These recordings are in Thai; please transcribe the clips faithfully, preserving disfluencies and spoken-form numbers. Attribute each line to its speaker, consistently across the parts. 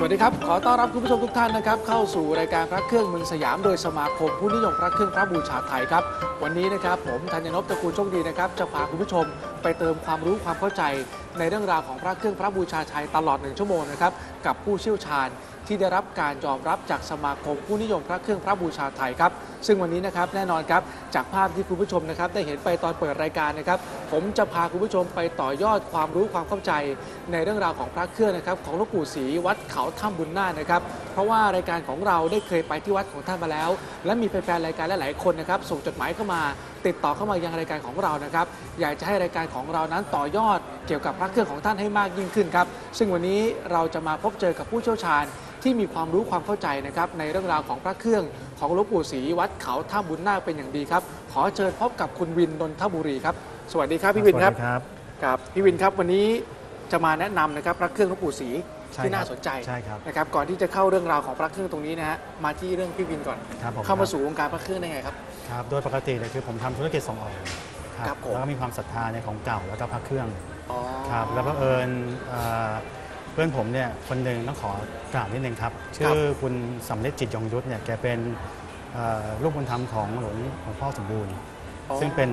Speaker 1: วัสดีครับขอต้อนรับคุณผู้ชมทุกท่านนะครับเข้าสู่รายการพระเครื่องเมืองสยามโดยสมาคมผู้นิยมพระเครื่องพระบูชาไทยครับวันนี้นะครับผมธัญนพตระกูลโชคดีนะครับจะพาคุณผู้ชมไปเติมความรู้ความเข้าใจในเรื่องราวของพระเครื่องพระบูชาไทยตลอดหนึ่งชั่วโมงนะครับกับผู้เชี่ยวชาญที่ได้รับการยอมรับจากสมาคมผู้นิยมพระเครื่องพระบูชาไทยครับซึ่งวันนี้นะครับแน่นอนครับจากภาพที่คุณผู้ชมนะครับได้เห็นไปตอนเปิดรายการนะครับผมจะพาคุณผู้ชมไปต่อยอดความรู้ความเข้าใจในเรื่องราวของพระเครื่องนะครับของหลวงปู่ศรีวัดเขาถ้ำบุญนาคนะครับเพราะว่ารายการของเราได้เคยไปที่วัดของท่านมาแล้วและมีแฟนๆรายการหลายๆคนนะครับส่งจดหมายเข้ามาติดต่อเข้ามายังรายการของเรานะครับอยากจะให้รายการของเรานั้นต่อยอดเกี่ยวกับพระเครื่องของท่านให้มากยิ่งขึ้นครับซึ่งวันนี้เราจะมาพบเจอกับผู้เชี่ยวชาญที่มีความรู้ความเข้าใจนะครับในเรื่องราวของพระเครื่องของหลวงปู่ศรีวัดเขาถ้ำบุญนาคเป็นอย่างดีครับขอเชิญพบกับคุณวินนนทบุรีครับสวัสดีครับพี่วินครับ
Speaker 2: ครับ
Speaker 1: ครับพี่วินครับวันนี้จะมาแนะนำนะครับพระเครื่องหลวงปู่ศรีที่น่าสนใจ
Speaker 2: ใช่ครับ
Speaker 1: นะครับก่อนที่จะเข้าเรื่องราวของพระเครื่องตรงนี้นะฮะมาที่เรื่องพี่วินก่อนเข้ามาสู่วงการพระเครื่องได้ไงครับ
Speaker 2: ครับโดยปกติเลยคือผมทำธุรกิจส่งออกครับแล้วก็มีความศรัทธาในของเก่าแล้วก็พระเครื่องครับแล้วบังเอิญเพื่อนผมเนี่ยคนหนึ่งต้องขอกล่าวนิดนึงครับชื่อคุณสำเร็จจิตยงยุทธเนี่ยแกเป็นลูกบุญธรรมของหลวงหลวงพ่อสมบูรณ์ซึ่งเป็น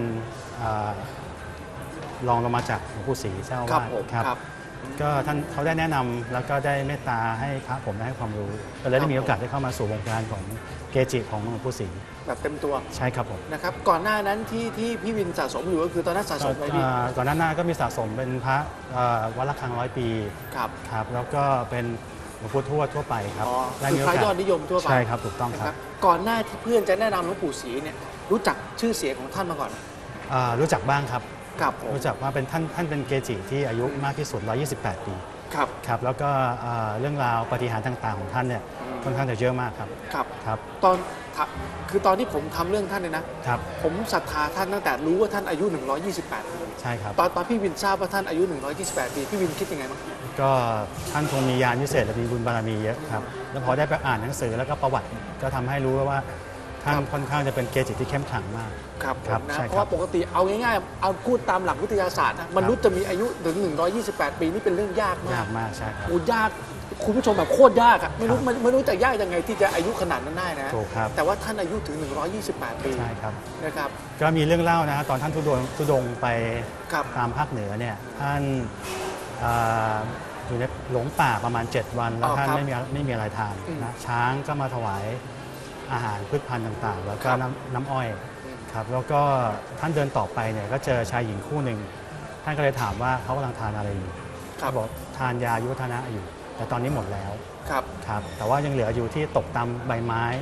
Speaker 2: รองลงมาจากหลวงปู่ศรีเจ้าอาวาสครับก็ท่านเขาได้แนะนำแล้วก็ได้เมตตาให้พระผมได้ให้ความรู้ก็เลยได้มีโอกาสได้เข้ามาสู่วงการของเกจิของหลวงปู่ศรี
Speaker 1: แบบเต็มตัว
Speaker 2: ใช่ครับผม
Speaker 1: นะครับก่อนหน้านั้นที่ที่พี่วินสะสมอยู่ก็คือตอนนั้นสะสมอะไรพี่
Speaker 2: ก่อนหน้านั้นก็มีสะสมเป็นพระวัดระฆังร้อยปี
Speaker 1: ครับ
Speaker 2: ครับแล้วก็เป็นหลวงปู่ทวดทั่วไปครับ
Speaker 1: คือพระยอดนิยมทั่วไป
Speaker 2: ใช่ครับถูกต้องครับ
Speaker 1: ก่อนหน้าที่เพื่อนจะแนะนำหลวงปู่ศรีเนี่ยรู้จักชื่อเสียงของท่านมาก่อน
Speaker 2: รู้จักบ้างครับ
Speaker 1: รู้
Speaker 2: จักว่าเป็นท่านท่านเป็นเกจิที่อายุมากที่สุดหนึ่งร้อยยี่สิบแปดปี
Speaker 1: ครับ
Speaker 2: ครับแล้วก็เรื่องราวปาฏิหาริย์ต่างๆของท่านเนี่ยค่อนข้างจะเยอะมากครับ
Speaker 1: ครับ
Speaker 2: ครับ
Speaker 1: ตอนคือตอนที่ผมทำเรื่องท่านเนี่ยนะครับผมศรัทธาท่านตั้งแต่รู้ว่าท่านอายุหนึ่งร้อยยี่สิบแปดปี
Speaker 2: ใช่ครับ
Speaker 1: ตอนตอนพี่วินทราบว่าท่านอายุหนึ่งร้อยยี่สิบแปดปีพี่วินคิดยังไงบ้าง
Speaker 2: ก็ท่านคงมีญาณวิเศษและมีบุญบารมีเยอะครับแล้วพอได้ไปอ่านหนังสือแล้วก็ประวัติก็ทำให้รู้ว่าท่านค่อนข้างจะเป็นเกจิที่เข้มขลังมาก
Speaker 1: ครับครับนะเพราะว่าปกติเอาง่ายๆเอาพูดตามหลักวิทยาศาสตร์นะมนุษย์จะมีอายุถึงหนึ่งร้อยยี่สิบแปดปีนี่เป็นเรื่องยากมาก
Speaker 2: ยากมากใช่ครับ
Speaker 1: โอ้ยากคุณผู้ชมแบบโคตรยากอะไม่รู้ไม่รู้จะยากยังไงที่จะอายุขนาดนั้นได้นะ
Speaker 2: ถูกครับ
Speaker 1: แต่ว่าท่านอายุถึงหนึ่งร้อยยี่สิบแปดปี
Speaker 2: ใช่ครับ
Speaker 1: นะครับ
Speaker 2: ก็มีเรื่องเล่านะตอนท่านทุดงทุดงไปตามภาคเหนือเนี่ยท่านอยู่ในหลงป่าประมาณเจ็ดวันแล้วท่านไม่มีไม่มีอะไรทานนะช้างก็มาถวายอาหารพืชพันธุ์ต่างๆแล้วก็น้ำน้ำอ้อยครับแล้วก็ท่านเดินต่อไปเนี่ยก็เจอชายหญิงคู่หนึ่งท่านก็เลยถามว่าเขากำลังทานอะไรอยู่เขาบอกทานยายุวัฒนะอยู่แต่ตอนนี้หมดแล้ว
Speaker 1: ครับ
Speaker 2: ครับแต่ว่ายังเหลืออยู่ที่ตกตามใบไม้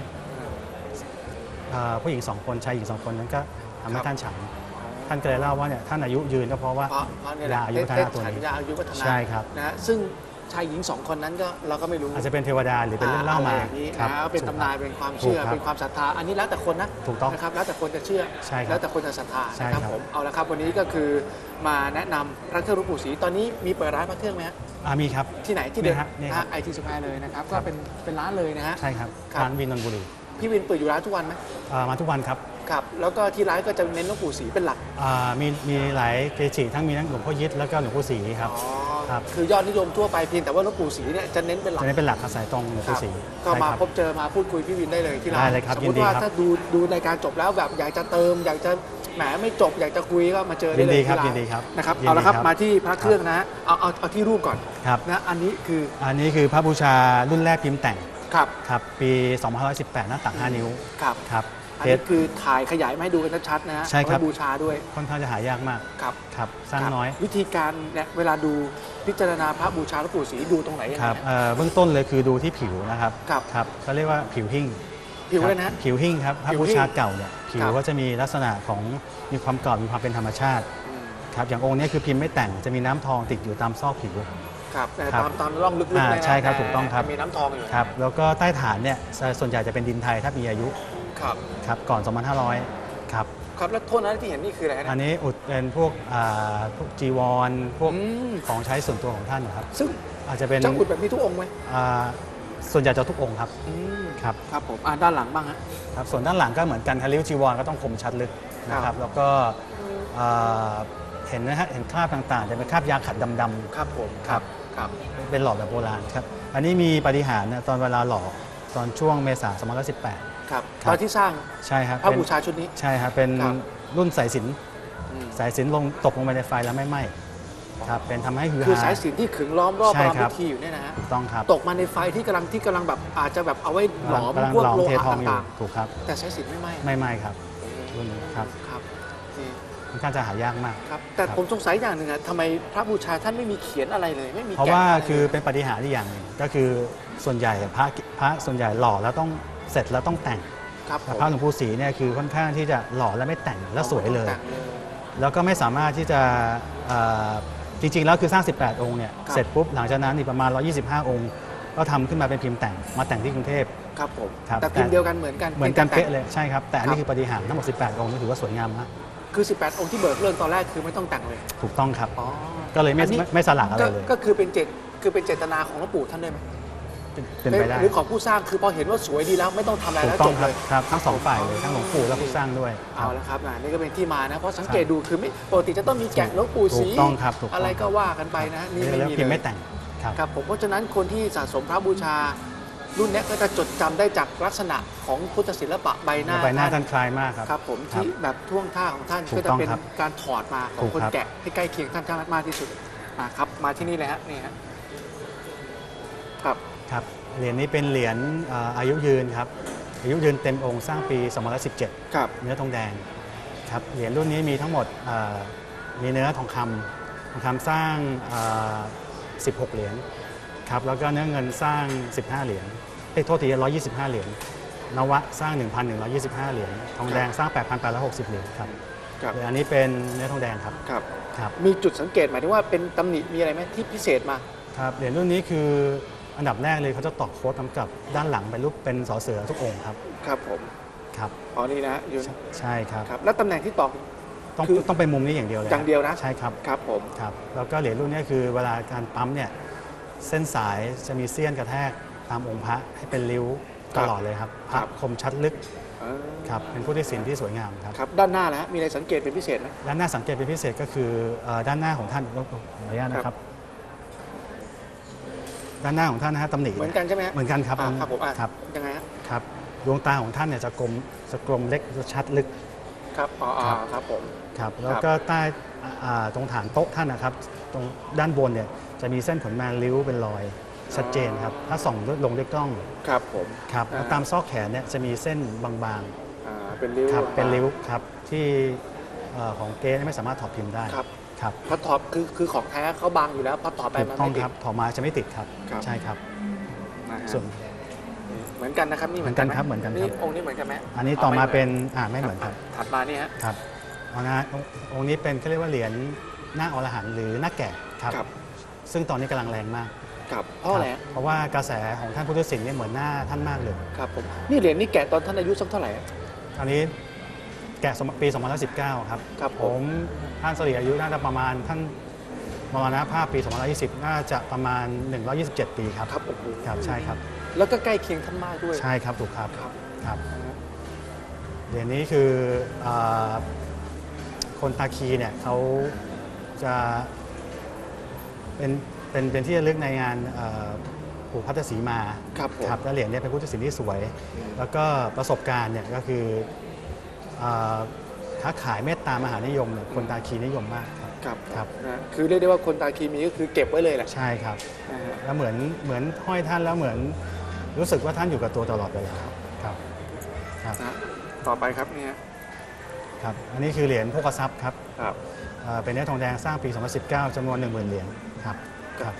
Speaker 2: ผู้หญิงสองคนชายหญิงสองคนนั้นก็ทำให้ท่านฉันท่านก็เลยเล่าว่าเนี่ยท่านอายุยืนก็เพราะว่ายาอายุวัฒนะตัวนี้ใช่ครับ
Speaker 1: นะซึ่งชายหญิงสองคนนั้นก็เราก็ไม่รู้
Speaker 2: อาจจะเป็นเทวดาหรือเป็นเรื่องเล่ามา
Speaker 1: นะเป็นตำนานเป็นความเชื่อเป็นความศรัทธาอันนี้แล้วแต่คนนะ
Speaker 2: ถูกต้อง
Speaker 1: นะครับแล้วแต่คนจะเชื่อแล้วแต่คนจะศรัทธานะครับผมเอาละครับวันนี้ก็คือมาแนะนำพระเครื่องหลวงปู่ศรีตอนนี้มีเปิดร้านพระเครื่องไหมฮะ
Speaker 2: มีครับ
Speaker 1: ที่ไหนที่เดิมไอทีสแควร์เลยนะครับก็เป็นเป็นร้านเลยนะฮะ
Speaker 2: ใช่ครับร้านวินนนทบุรี
Speaker 1: พี่วินเปิดอยู่ร้านทุกวันไหม
Speaker 2: มาทุกวันครับ
Speaker 1: ครับแล้วก็ที่ร้านก็จะเน้นหลวงปู่ศรีเป็นหลัก
Speaker 2: มีมีหลายเกจิทั้งมีทั้งหลวงพ่อยิดแล้วก็หลวงปู่ศรีครับ
Speaker 1: ครับคือยอดนิยมทั่วไปเพียงแต่ว่าหลวงปู่ศรีเนี่ยจะเน้นเป็นหลัก
Speaker 2: จะเน้นเป็นหลักอาศัยตรงหลวงปู่ศรี
Speaker 1: ก็มาพบเจอมาพูดคุยพี่วินได้เลยที่ร้าน
Speaker 2: สม
Speaker 1: มติว่าถ้าดูดูในการจบแล้วแบบอยากจะเติมอยากจะแหมไม่จบอยากจะคุยก็มาเจอได้เลยที่ร้านนะครับเอาละครับมาที่พระเครื่องนะเอาเอาเอาที่รูปก่อนนะอันนี้คือ
Speaker 2: อันนี้คือพระบูชารุ่นแรกพิมพ์แต่ง
Speaker 1: ครับ
Speaker 2: ครับปีสองพันห้าร้อยสิบแปดหน้าตักห้านิ้ว
Speaker 1: ครับ
Speaker 2: ครับ
Speaker 1: อันนี้คือถ่ายขยายมาให้ดูกันชัดๆนะฮะ
Speaker 2: ใช่ครับ
Speaker 1: บูชาด้วย
Speaker 2: ค่อนข้างจะหายากมาก
Speaker 1: ครับ
Speaker 2: ครับสร้างน้อย
Speaker 1: วิธีการเนี่ยเวลาดูพิจารณาพระบูชาหลวงปู่ศรีดูตรงไหน
Speaker 2: ครับเบื้องต้นเลยคือดูที่ผิวนะครับ
Speaker 1: ครับ
Speaker 2: ครับเขาเรียกว่าผิวหิ้ง
Speaker 1: ผิวเลยนะ
Speaker 2: ผิวหิ้งครับพระบูชาเก่าเนี่ยผิวก็จะมีลักษณะของมีความกรอบมีความเป็นธรรมชาติครับอย่างองค์นี้คือพิมพ์ไม่แต่งจะมีน้ำทองติดอยู่ตามซอกผิว
Speaker 1: ครับตามตามร่องลึกๆ
Speaker 2: เลยนะใช่ครับถูกต้องครับ
Speaker 1: มีน้ำทองอยู่
Speaker 2: ครับแล้วก็ใต้ฐานเนี่ยส่วนใหญ่จะเป็นดินไทยถ้ามีอายุ
Speaker 1: ครับ
Speaker 2: ครับก่อนสองพันห้าร้อยครับ
Speaker 1: ครับแล้วโทษนั้นที่เห็นนี่คืออะไรนะ
Speaker 2: อันนี้อุดเป็นพวกพวกจีวรพวกของใช้ส่วนตัวของท่านครับ
Speaker 1: ซึ่ง
Speaker 2: อาจจะเป็น
Speaker 1: จะอุดแบบนี้ทุกองค์ไหม
Speaker 2: ส่วนใหญ่จะทุกองค์ครับครับ
Speaker 1: ครับผมด้านหลังบ้างฮะ
Speaker 2: ครับส่วนด้านหลังก็เหมือนกันทะลิ้วจีวรก็ต้องคมชัดลึกนะครับแล้วก็เห็นนะฮะเห็นคราบต่างๆจะเป็นคราบยาขัดดำ
Speaker 1: ๆครับผม
Speaker 2: ครับ
Speaker 1: ครับ
Speaker 2: เป็นหล่อแบบโบราณครับอันนี้มีปาฏิหาริย์นะตอนเวลาหล่อตอนช่วงเมษายนสองพันห้าร้อยสิบแปด
Speaker 1: ครับ
Speaker 2: ครับ
Speaker 1: ตอนที่สร้าง
Speaker 2: ใช่ครับ
Speaker 1: พระ
Speaker 2: เป็น
Speaker 1: บูชาชุดนี้
Speaker 2: ใช่ครับเป็น
Speaker 1: ครับ
Speaker 2: รุ่นสายสิญจน
Speaker 1: อืม
Speaker 2: สายสิญจนลงตกลงไปในไฟแล้วไม่ไหม้ครับเป็นทำให้ฮือ
Speaker 1: คือ
Speaker 2: ฮา
Speaker 1: สายสิญจนที่ขึงล้อมรอบ
Speaker 2: ใช่
Speaker 1: ประ
Speaker 2: ครั
Speaker 1: พิ
Speaker 2: บ
Speaker 1: ธีอยู่เนี่ยนะฮะ
Speaker 2: ถูกต้องครับ
Speaker 1: ตกมาในไฟที่กำลังที่กำลังแบบอาจจะแบบเอาไว้หลอม
Speaker 2: กำลัง
Speaker 1: พวก
Speaker 2: หลอม
Speaker 1: โล
Speaker 2: เท
Speaker 1: หะ
Speaker 2: ทองอยู่
Speaker 1: ต่าง
Speaker 2: ถูกครับ
Speaker 1: ๆแต่สายสิญจนไม่ไหม้
Speaker 2: ไม่ไหม้ครับรุ่นนี้ครับ
Speaker 1: ครับนี่
Speaker 2: ค่อนข้างจะหายากมาก
Speaker 1: ครับแต่
Speaker 2: ครับ
Speaker 1: ผมสงสัยอย่างหนึ่งอะทำไมพระบูชาท่านไม่มีเขียนอะไรเลย ไม่มี
Speaker 2: เพราะ
Speaker 1: แกะ
Speaker 2: ว่า
Speaker 1: อะไร
Speaker 2: คือ
Speaker 1: เลย
Speaker 2: เป็นปาฏิหาริย์ที่อย่างหนึ่งก็คือส่วนใหญ่พระพระส่วนใหญ่หล่อแล้วต้องเสร็จแล้วต้องแต่ง
Speaker 1: ครับ
Speaker 2: แต่
Speaker 1: ผม
Speaker 2: พระหลวงปู่ศรีเนี่ยคือค่อนข้างที่จะหล่อและไม่แต่งแล้วสวยเลย
Speaker 1: แต่งเลย
Speaker 2: แล้วก็ไม่สามารถที่จะเอ่อจริงๆแล้วคือสร้าง สิบแปด องค์เนี่ย
Speaker 1: ครับ
Speaker 2: เสร็จปุ๊บหลังจากนั้นอีกประมาณ หนึ่งร้อยยี่สิบห้า องค์ ก็ทำขึ้นมาเป็นพิมพ์แต่งมาแต่งที่กรุงเทพ
Speaker 1: ครับผม
Speaker 2: ครับ
Speaker 1: แต่พิมพ์เดียวกันเหมือนกัน
Speaker 2: เหมือนกัน
Speaker 1: พียงแต่
Speaker 2: เป๊ะเลยใช่ครับ แต่อัน
Speaker 1: ครั
Speaker 2: นี้
Speaker 1: บ
Speaker 2: คือปาฏิหาริย์ทั้งหมด สิบแปด องค์นี่ถือว่าสวยงามมาก
Speaker 1: คือ สิบแปด องค์ที่เบิกเรื่องตอนแรกคือไม่ต้องแต่งเลย
Speaker 2: ถูกต้องครับ
Speaker 1: อ๋อ
Speaker 2: ก็เลยไม่
Speaker 1: อันนี้
Speaker 2: ไม่ไม่สลักอะไร
Speaker 1: ก็
Speaker 2: เลย
Speaker 1: ก็คือเป็นเจตคือเป็นเจตนาของหลวงปู่ท่านด้วยไหม
Speaker 2: เป็นเป็นไปได้
Speaker 1: หรือของผู้สร้างคือพอเห็นว่าสวยดีแล้วไม่ต้องทำอะไร
Speaker 2: ถู
Speaker 1: แล้
Speaker 2: ก
Speaker 1: ว
Speaker 2: ต้
Speaker 1: จ
Speaker 2: อง
Speaker 1: บ
Speaker 2: ครั
Speaker 1: เล
Speaker 2: บ
Speaker 1: ย
Speaker 2: ครับทั้งสองฝ่ายเลยทั้งหลวงปู่และผู้สร้างด้วยค
Speaker 1: เอา
Speaker 2: รับ
Speaker 1: ละครับอ่านี่ก็เป็นที่มานะเพราะสังเกตดูคือไม่ปกติจะต้องมีแกะหลวงปู่ศรี
Speaker 2: ถูกต้องครับถูกต้อง
Speaker 1: อะไรก็ว่ากันไปนะนี่ไม่
Speaker 2: แล้ว
Speaker 1: มี
Speaker 2: พิมพ์
Speaker 1: เล
Speaker 2: ไม่
Speaker 1: ย
Speaker 2: แต่งครับ
Speaker 1: ครับผมเพราะฉะนั้นคนที่สะสมพระบูชา รุ่นเนี้ยก็จะจดจำได้จากลักษณะของพุทธศิลปะใบหน้า
Speaker 2: ใบหน้าท่านคล้ายมากครับ
Speaker 1: ครับผม
Speaker 2: ครับ
Speaker 1: ที่แบบท่วงท่าของท่าน
Speaker 2: ถู
Speaker 1: ก็
Speaker 2: ก
Speaker 1: จะ
Speaker 2: ต้อง
Speaker 1: เป็น
Speaker 2: ครับ
Speaker 1: การถอดมาของ
Speaker 2: ถูก
Speaker 1: คน
Speaker 2: ครับ
Speaker 1: แกะให้ใกล้เคียงท่านมากที่สุดอ่าครับมาที่นี่เลยฮะนี่ฮะครับ
Speaker 2: ครับเหรียญนี้เป็นเหรียญเอ่ออายุยืนครับอายุยืนเต็มองค์สร้างปีสองพันห้าร้อยสิบเจ็ด
Speaker 1: ครับ
Speaker 2: เนื้อทองแดงครับเหรียญรุ่นนี้มีทั้งหมดเอ่อมีเนื้อทองคำทองคำสร้างเอ่อสิบหกเหรียญครับแล้วก็เนื้อเงินสร้างสิบห้าเหรียญเอ้ยโทษทีหนึ่งร้อยยี่สิบห้าเหรียญนวะสร้าง หนึ่งพันหนึ่งร้อยยี่สิบห้า เหรียญทองแดงสร้าง แปดพันแปดร้อยหกสิบ เหรียญครับ
Speaker 1: ครับ
Speaker 2: เหรียญอันนี้เป็นเนื้อทองแดงครับ
Speaker 1: ครับ
Speaker 2: ครับ
Speaker 1: มีจุดสังเกตหมายถึงว่าเป็นตำหนิมีอะไรไหมที่พิเศษมา
Speaker 2: ครับเหรียญรุ่นนี้คืออันดับแรกเลยเขาจะตอกโค้ดกำกับด้านหลังเป็นรูปเป็นสอเสือทุกองค์ครับ
Speaker 1: ครับผม
Speaker 2: ครับ
Speaker 1: อ๋อนี่นะอยู่
Speaker 2: ใช่ครับ
Speaker 1: ครับแล้วตำแหน่งที่ตอก
Speaker 2: ต้อง
Speaker 1: คือ
Speaker 2: ต้องเป็นมุมนี้อย่างเดียวเลย
Speaker 1: อย่างเดียวนะ
Speaker 2: ใช่ครับ
Speaker 1: ครับผม
Speaker 2: ครับแล้วก็เหรียญรุ่นนี้คือเวลาการปั๊มเนี่ยเส้นสายจะมีเสี้ยนกระแทกตามองค์พระให้เป็นริ้วตลอดเลยครับพระคมชัดลึก
Speaker 1: เออ
Speaker 2: ครับเป็นพุทธศิลป์ที่สวยงามครับ
Speaker 1: ครับด้านหน้าแล้วมีอะไรสังเกตเป็นพิเศษไหม
Speaker 2: ด้านหน้าสังเกตเป็นพิเศษก็คือเอ่อด้านหน้าของท่านขออนุญาตนะครับ ด้านหน้าของท่านนะฮะตำหนิ
Speaker 1: เหมือนกันใช่ไหมฮะ
Speaker 2: เหมือนกันครับ
Speaker 1: อ่าครับผมอ่ะ
Speaker 2: ครับ
Speaker 1: ยังไงฮะ
Speaker 2: ครับดวงตาของท่านเนี่ยจะกลมจะกลมเล็กจะชัดลึก
Speaker 1: ครับอ๋ออ๋อ
Speaker 2: ครับ
Speaker 1: ครับผม
Speaker 2: ครับแล้วก็ใต้อ่าตรงฐานโต๊ะท่านนะครับ ตรงด้านบนเนี่ยจะมีเส้นขนแมนริ้วเป็นรอยชัดเจนครับถ้าส่องลงด้วยกล้อง
Speaker 1: ครับผม
Speaker 2: ครับ
Speaker 1: อ่า
Speaker 2: แล้วตามซอกแขนเนี่ยจะมีเส้นบาง
Speaker 1: อ่าเป็นริ้ว
Speaker 2: ๆครับเป็นริ้วครับที่เอ่อของเก๊ไม่สามารถถอดพิมพ์ได้
Speaker 1: ครับ
Speaker 2: ครับ
Speaker 1: พอถอดคือคือของแท้เขาบางอยู่แล้วพอถอดไป
Speaker 2: ถูก
Speaker 1: มัน
Speaker 2: ต้อง
Speaker 1: ไม่ติด
Speaker 2: ครับถอดมาจะไม่ติดครับ
Speaker 1: ครับ
Speaker 2: ใช่ครับ
Speaker 1: นะฮะ
Speaker 2: ส่วน
Speaker 1: เหมือนกันนะครับนี่
Speaker 2: เหมือนกัน
Speaker 1: ไห
Speaker 2: ครับเหมือนกันครับ
Speaker 1: องค์นี้เหมือนกันไหม
Speaker 2: อันนี้ต่อมาเป็น
Speaker 1: ไ
Speaker 2: อ่าไม่เหมือนครับ
Speaker 1: ถัดมานี่ฮะ
Speaker 2: ครับเอานะองค์องค์นี้เป็นเขาเรียกว่าเหรียญหน้าอรหันต์หรือหน้าแกะครับ
Speaker 1: ครับ
Speaker 2: ซึ่งตอนนี้กำลังแรงมาก
Speaker 1: ครับเพราะอะไร
Speaker 2: ค
Speaker 1: ฮะ
Speaker 2: บเพราะว่ากระแสของท่านพุทธศิลป์เนี่ยเหมือนหน้าท่านมากเลย
Speaker 1: ครับผมนี่เหรียญนี่แกะตอนท่านอายุสักเท่าไหร่ฮะ
Speaker 2: อันนี้แกะสมปีสองพันสิบเก้าครับ
Speaker 1: ครับ
Speaker 2: ผ
Speaker 1: ผม
Speaker 2: มท่านสรีอายุน่าจะประมาณท่านมรณภาพปีสองพันยี่สิบน่าจะประมาณหนึ่งร้อยยี่สิบเจ็ดปีครับ
Speaker 1: ครับโอ้โห
Speaker 2: ครับใช่ครับ
Speaker 1: แล้วก็ใกล้เคียงท่านมากด้วย
Speaker 2: ใช่ครับถูกครับ
Speaker 1: ครับ
Speaker 2: ครับเหรียญนี้คืออ่าคนตาคีเนี่ยเขาจะเป็นเป็นเป็นที่ระลึกในงานเอ่อปู่พัทธสีมา
Speaker 1: ครับผม
Speaker 2: ครับแล้วเหรียญเนี่ยเป็นพุทธศิลป์ที่สวย แล้วก็ประสบการณ์เนี่ยก็คืออ่าค้าขายเมตตามหานิยมเนี่ยคนตาคีนิยมมากครับ
Speaker 1: ครับ
Speaker 2: ครับ
Speaker 1: นะคือเรียกได้ว่าคนตาคีมีก็คือเก็บไว้เลยแหละ
Speaker 2: ใช่ครับ
Speaker 1: นะฮะ
Speaker 2: แล้วเหมือนเหมือนห้อยท่านแล้วเหมือนรู้สึกว่าท่านอยู่กับตัวตลอดเวลาครับครับ
Speaker 1: นะต่อไปครับเนี่ย
Speaker 2: ครับอันนี้คือเหรียญโภคทรัพย์ครับ
Speaker 1: ครับ
Speaker 2: เอ่อเป็นเนื้อทองแดงสร้างปี สองพันสิบเก้า จำนวน หนึ่งหมื่น เหรียญครับครับ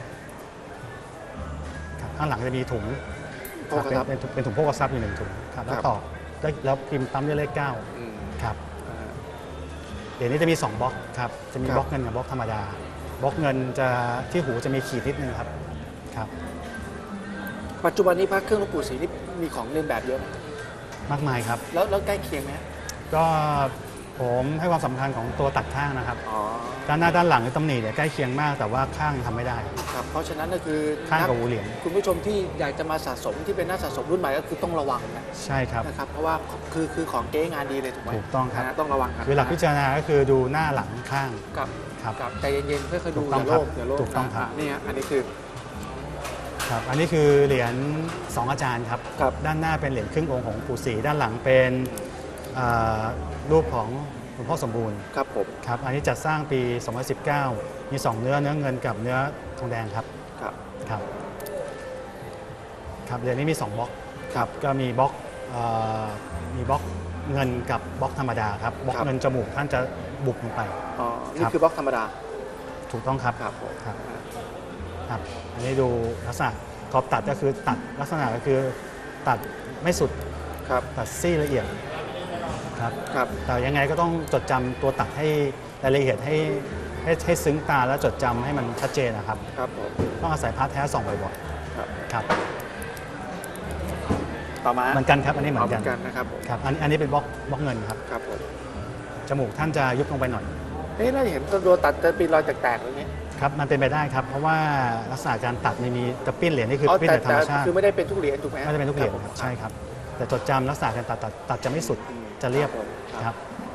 Speaker 2: ครับข้างหลังจะมีถุง
Speaker 1: โภ
Speaker 2: ครับ
Speaker 1: คทรัพย์
Speaker 2: เป็นเป็นเป็นถุงโภคทรัพย์อยู่หนึ่งถุงครับแล้ว
Speaker 1: ครับ
Speaker 2: ตอกแล้วแล้วพิมพ์ตั้มด้วยเลขเก้า
Speaker 1: อืม
Speaker 2: ครับ
Speaker 1: อ่า
Speaker 2: เหรียญนี้จะมีสองบล็อกครับจะมี
Speaker 1: ครับ
Speaker 2: บล็อกเงินกับบล็อกธรรมดาบล็อกเงินจะที่หูจะมีขีดนิดนึงครับครับ
Speaker 1: ปัจจุบันนี้พระเครื่องหลวงปู่ศรีนี่มีของเลียนแบบเยอะไหม
Speaker 2: มากมายครับ
Speaker 1: แล้วแล้วใกล้เคียงไหมฮะ
Speaker 2: ก็ผมให้ความสำคัญของตัวตัดข้างนะครับ
Speaker 1: อ๋อ
Speaker 2: ด้านหน้าด้านหลังในตำหนิเนี่ยใกล้เคียงมากแต่ว่าข้างทำไม่ได้
Speaker 1: ครับเพราะฉะนั้นก็คือ
Speaker 2: ข้างกับ
Speaker 1: นั
Speaker 2: หูเหรียญ
Speaker 1: คุณผู้ชมที่อยากจะมาสะสมที่เป็นนักสะสมรุ่นใหม่ก็คือต้องระวังนะ
Speaker 2: ใช่ครับ
Speaker 1: นะครับเพราะว่าคือคือของเก๊งานดีเลยถูกไหม
Speaker 2: ถูกต้องครับ
Speaker 1: นะต้องระวังกัน
Speaker 2: คือหลักพิจารณาก็คือดูหน้าหลังข้าง
Speaker 1: กับ
Speaker 2: ครับ
Speaker 1: กับใจเย็นๆค่อยๆดู
Speaker 2: ถูก
Speaker 1: อ
Speaker 2: ต้อง
Speaker 1: ย่าโลภ
Speaker 2: ครับ
Speaker 1: อย่าโลภ
Speaker 2: ถูกต้องครับ
Speaker 1: ะนี่ฮะอันนี้คือ
Speaker 2: ครับอันนี้คือเหรียญสองอาจารย์ครับ
Speaker 1: ครับ
Speaker 2: ด้านหน้าเป็นเหรียญครึ่งองค์ของปู่ศรีด้านหลังเป็นเอ่อรูปของหลวงพ่อสมบูรณ์
Speaker 1: ครับผม
Speaker 2: ครับอันนี้จัดสร้างปี สองพันสิบเก้า มีสองเนื้อเนื้อเงินกับเนื้อทองแดงครับ
Speaker 1: ครับ
Speaker 2: ครับครับเหรียญนี้มีสองบล็อก
Speaker 1: ครับ
Speaker 2: ก็มีบล็อกเอ่อมีบล็อกเงินกับบล็อกธรรมดาครับบล็อก
Speaker 1: ครับ
Speaker 2: เงินจมูกท่านจะบุกลงไป
Speaker 1: อ๋อนี่
Speaker 2: ครับ
Speaker 1: คือบล็อกธรรมดา
Speaker 2: ถูกต้องครับ
Speaker 1: ครับผม
Speaker 2: ครับครับอันนี้ดูลักษณะกรอบตัดก็คือตัดลักษณะก็คือตัดไม่สุด
Speaker 1: ครับ
Speaker 2: ตัดซี่ละเอียดครับ
Speaker 1: ครับ
Speaker 2: แต่ยังไงก็ต้องจดจำตัวตัดให้รายละเอียดให้ให้ให้ซึ้งตาและจดจำให้มันชัดเจนนะครับ
Speaker 1: ครับผม
Speaker 2: ต้องอาศัยพาร์ทแท้ส่องบ่อย
Speaker 1: ครับ
Speaker 2: ๆครับ
Speaker 1: ต่อมา
Speaker 2: เหมือนกันครับอันนี้เหมือนกัน
Speaker 1: กันนะครับผม
Speaker 2: ครับอันอันนี้เป็นบล็อกบล็อกเงินครับ
Speaker 1: ครับผม
Speaker 2: จมูกท่านจะยุบลงไปหน่อย
Speaker 1: เอ๊ะเราเห็นตัวตัดจะเป็นรอยแตกๆอย่างนี้
Speaker 2: ครับมันเป็นไปได้ครับเพราะว่าลักษณะการตัดมันมีตะปิ้นเหรียญนี่คือปิ้น
Speaker 1: แต่
Speaker 2: จากธรรมชาติ
Speaker 1: คือไม่ได้เป็นทุกเหรียญถูกไหมฮ
Speaker 2: ไม่ได้เป็นทุกเหรียญ
Speaker 1: ผม
Speaker 2: ครับใช่ครับแต่จดจำลักษณะการตัดตัดตัดจะไม่สุด
Speaker 1: อืม
Speaker 2: จะเรียบ
Speaker 1: ผม
Speaker 2: ครับ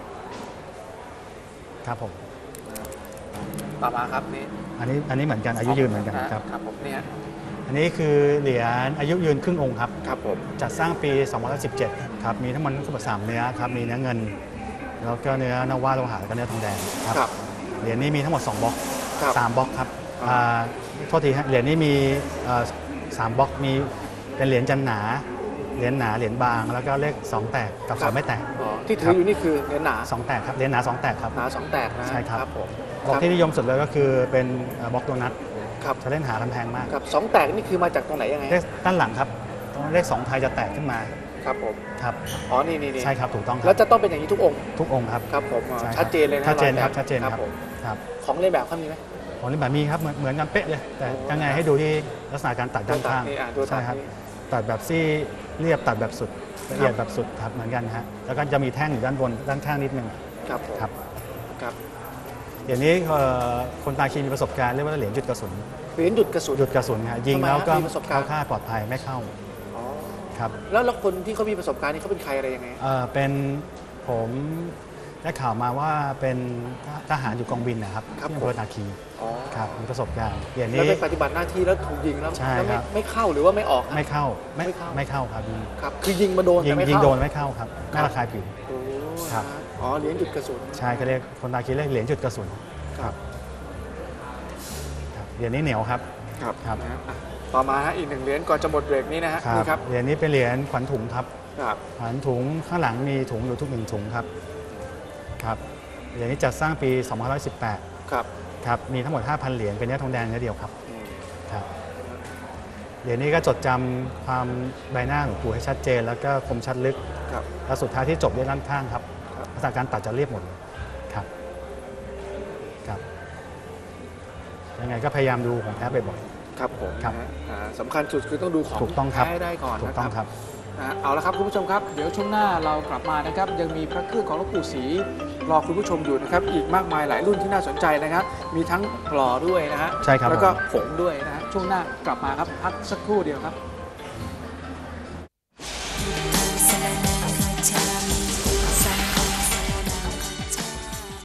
Speaker 2: ครับผม
Speaker 1: ต่อมาครับนี่
Speaker 2: อันนี้อันนี้เหมือนกันอายุยืนเหมือนกันครับ
Speaker 1: ครับผมเนี่ย
Speaker 2: อันนี้คือเหรียญอายุยืนครึ่งองค์ครับ
Speaker 1: ครับผม
Speaker 2: จัดสร้างปี สองพันสิบเจ็ด ครับมีทั้งหมดทั้งหมดสามเนื้อครับมีเนื้อเงิน แล้วก็เนื้อนวาโลหะแล้วก็เนื้อทองแดงครับ
Speaker 1: ครับ
Speaker 2: เหรียญนี้มีทั้งหมดสองบล็อก
Speaker 1: ครับ
Speaker 2: สามบล็อกครับ
Speaker 1: อ่า
Speaker 2: อ่าโทษทีฮะเหรียญนี้มีเอ่อสามบล็อกมีเป็นเหรียญจันหนาเหรียญหนาเหรียญบาง แล้วก็เลขสองแตกกับสองไม่แตก
Speaker 1: อ๋อที่ถืออยู่นี่คือเหรียญหนา
Speaker 2: สองแตกครับเหรียญหนาสองแตกครับ
Speaker 1: หนาสองแตกนะ
Speaker 2: ใช่ครับ
Speaker 1: ผม
Speaker 2: บล็อกที่นิยมสุดเลยก็คือเป็นเอ่อบล็อกโดนัท
Speaker 1: ครับ
Speaker 2: จะเล่นหาลำแพงมาก
Speaker 1: ครับสองแตกนี่คือมาจากตรงไหนยังไง
Speaker 2: เลขด้านหลังครับตรงเลขสองไทยจะแตกขึ้นมา
Speaker 1: ครับผม
Speaker 2: ครับ
Speaker 1: อ๋อนี่นี่นี่
Speaker 2: ใช่ครับถูกต้องค
Speaker 1: แล้
Speaker 2: รั
Speaker 1: ว
Speaker 2: บ
Speaker 1: จะต้องเป็นอย่างนี้ทุกองค์
Speaker 2: ทุกองค์ครับ
Speaker 1: ครับผมอ๋อ
Speaker 2: ใช่ครับ
Speaker 1: ชัดเจนเลยนะ
Speaker 2: ชัดเจน
Speaker 1: อยแ
Speaker 2: ครับชัดเจนครับ
Speaker 1: ผม
Speaker 2: ครับ
Speaker 1: ของเล่นแบบเขามีไหม
Speaker 2: ของนี่แบบมีครับเหมือนเหมือนกันเป๊ะเลยแต่ยังไงให้ดูที่ลักษณะการตัดด้านข้าง
Speaker 1: นี่อ่ะดูตัด
Speaker 2: ใช่ครับ
Speaker 1: นี่
Speaker 2: ตัดแบบซี่เรียบตัดแบบสุดละเอียดแบบสุดครับเหมือนกันฮะแล้วก็จะมีแท่งอยู่ด้านบนด้านข้างนิดนึง
Speaker 1: ครับผม
Speaker 2: ครับ
Speaker 1: ครับ
Speaker 2: เดี๋ยวนี้เอ่อคนตาคีมีประสบการณ์เรียกว่าเหรียญหยุดกระสุน
Speaker 1: เหรียญหยุดกระสุน
Speaker 2: หยุดกระสุนฮะยิง
Speaker 1: ทำไม
Speaker 2: แล้วก็
Speaker 1: ฮะมีประสบการณ์
Speaker 2: เข้าค่ายปลอดภัยไม่เข้า
Speaker 1: อ๋อ
Speaker 2: ครับ
Speaker 1: แล้วแล้วคนที่เขามีประสบการณ์นี่เขาเป็นใครอะไรยังไง
Speaker 2: เอ่อเป็นผมได้ข่าวมาว่าเป็นทหารอยู่กองบินนะครับ
Speaker 1: ครับ
Speaker 2: ที่
Speaker 1: ผม
Speaker 2: อำเภอตาคี
Speaker 1: อ๋อ
Speaker 2: ครับมีประสบการณ์เหรียญ
Speaker 1: แล้ว
Speaker 2: นี้
Speaker 1: ไปปฏิบัติหน้าที่แล้วถูกยิงแล้ว
Speaker 2: ใช่
Speaker 1: แล้วไม่
Speaker 2: ครับ
Speaker 1: ไม่เข้าหรือว่าไม่ออกฮะ
Speaker 2: ไม่เข้าไม่
Speaker 1: ไม่เข้า
Speaker 2: ไม่เข้าครับ
Speaker 1: ครับคือยิงมาโดน
Speaker 2: ยิ
Speaker 1: แต่
Speaker 2: ง
Speaker 1: ไม่
Speaker 2: ยิง
Speaker 1: เข้า
Speaker 2: โดนไม่เข้าครับหน้าระคายผิว
Speaker 1: โอ้
Speaker 2: ครับ
Speaker 1: นะอ๋อเหรียญหยุดกระสุน
Speaker 2: ใช่ก็เรียกคนตาคีเรียกเหรียญจุดกระสุน
Speaker 1: ครับ
Speaker 2: ครับเหรียญนี้เหนียวครับ
Speaker 1: ครับ
Speaker 2: ครับ
Speaker 1: นะฮะอ่ะต่อมาฮะอีกหนึ่งเหรียญก่อนจะหมดเบรกนี้นะฮะนี่ครับ
Speaker 2: เหรียญนี้เป็นเหรียญขวัญถุงครับ
Speaker 1: ครับ
Speaker 2: ขวัญถุงข้างหลังมีถุงอยู่ทุกหนึ่งถุงครับครับเหรียญนี้จัดสร้างปี สองพันสิบแปด
Speaker 1: ครับ
Speaker 2: ครับมีทั้งหมด ห้าพัน เหรียญเป็นเนื้อทองแดงเนื้อเดียวครับ
Speaker 1: อืม
Speaker 2: ครับเหรียญนี้ก็จดจำความใบหน้าของปู่ให้ชัดเจน แล้วก็คมชัดลึก
Speaker 1: ครับ
Speaker 2: และสุดท้ายที่จบด้วยด้านข้างครับ
Speaker 1: ครับ
Speaker 2: ลักษณะการตัดจะเรียบหมดเลยครับครับยังไงก็พยายามดูของแท้บ่อย
Speaker 1: ครับผม
Speaker 2: ครับ
Speaker 1: นะฮะอ่าสำคัญสุดคือต้องดูของ
Speaker 2: ถูกต้องครับ
Speaker 1: แท้ให้ได้ก่อน
Speaker 2: ถูก
Speaker 1: นะ
Speaker 2: ต้องครับ
Speaker 1: นะฮะเอาละครับคุณผู้ชมครับเดี๋ยวช่วงหน้าเรากลับมานะครับยังมีพระเครื่องของหลวงปู่ศรีรอคุณผู้ชมอยู่นะครับอีกมากมายหลายรุ่นที่น่าสนใจนะครับ มีทั้งหล่อด้วยนะฮะ
Speaker 2: ใช่ครับ
Speaker 1: แล้วก็
Speaker 2: ผม
Speaker 1: ผงด้วยนะฮะช่วงหน้ากลับมาครับพักสักครู่เดียวครับ